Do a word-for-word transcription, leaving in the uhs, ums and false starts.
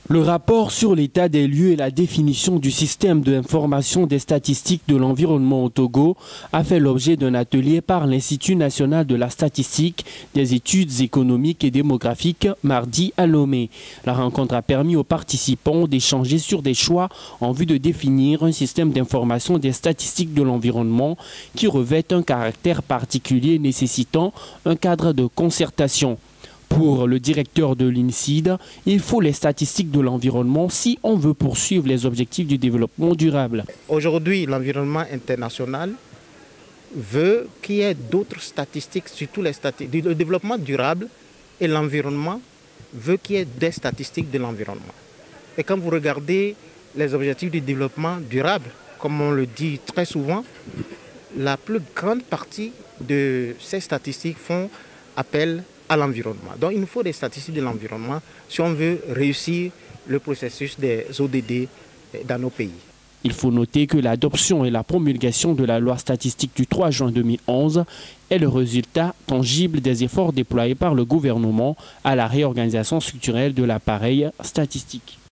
Le rapport sur l'état des lieux et la définition du système d'information des statistiques de l'environnement au Togo a fait l'objet d'un atelier par l'Institut national de la statistique, des études économiques et démographiques mardi à Lomé. La rencontre a permis aux participants d'échanger sur des choix en vue de définir un système d'information des statistiques de l'environnement qui revêt un caractère particulier nécessitant un cadre de concertation. Pour le directeur de l'I N S I D, il faut les statistiques de l'environnement si on veut poursuivre les objectifs du développement durable. Aujourd'hui, l'environnement international veut qu'il y ait d'autres statistiques, surtout les statistiques. Le développement durable et l'environnement veut qu'il y ait des statistiques de l'environnement. Et quand vous regardez les objectifs du développement durable, comme on le dit très souvent, la plus grande partie de ces statistiques font appel à l'environnement. Donc il nous faut des statistiques de l'environnement si on veut réussir le processus des O D D dans nos pays. Il faut noter que l'adoption et la promulgation de la loi statistique du trois juin deux mille onze est le résultat tangible des efforts déployés par le gouvernement à la réorganisation structurelle de l'appareil statistique.